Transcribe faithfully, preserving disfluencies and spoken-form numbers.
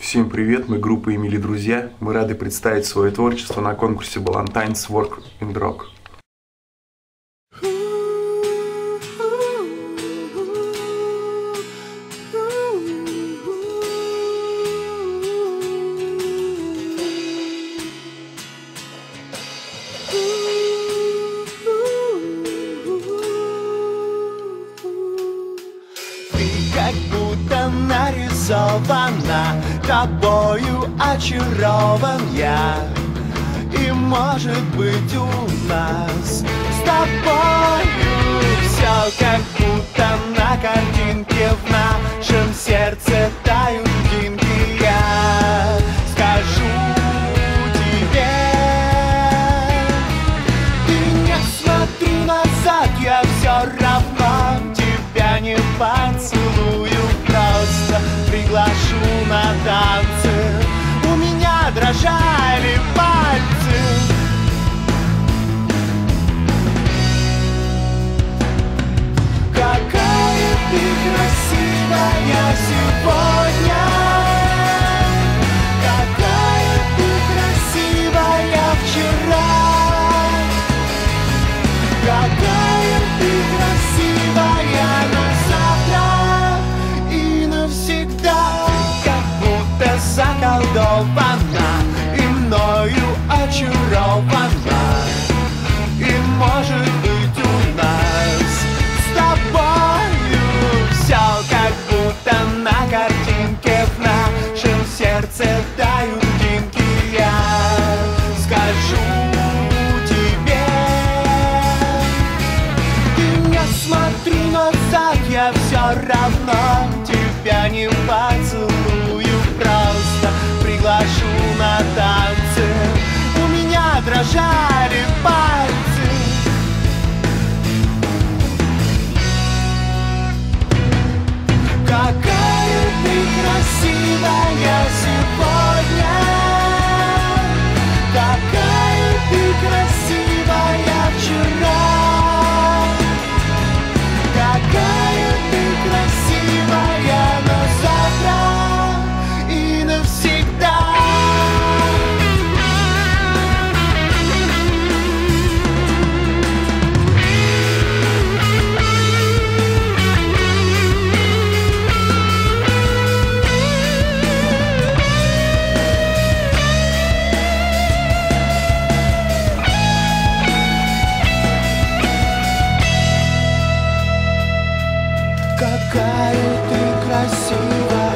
Всем привет, мы группа Эмили Друзья. Мы рады представить свое творчество на конкурсе Ballantine's Work in Rock. Как будто нарисована, тобою очарован я. И может быть у нас с тобою все как будто на картинке. В нашем сердце тают льдинки. Я скажу тебе, ты не смотри назад, я все равно тебя не поцелую. Просто приглашу на танцы, у меня дрожали пальцы. Какая ты красивая сегодня, какая ты красивая вчера, какая ты красивая на завтра и навсегда. Как будто заколдована и мною очарована. И может быть у нас с тобою все как будто на картинке. В нашем сердце тают льдинки. Я скажу тебе, ты не смотри назад, я все равно тебя не поцелую. Просто приглашу на танцы, у меня дрожали пальцы. Какая ты красивая сегодня, какая ты красивая вчера, какая ты красивая на завтра и навсегда. Какая ты красивая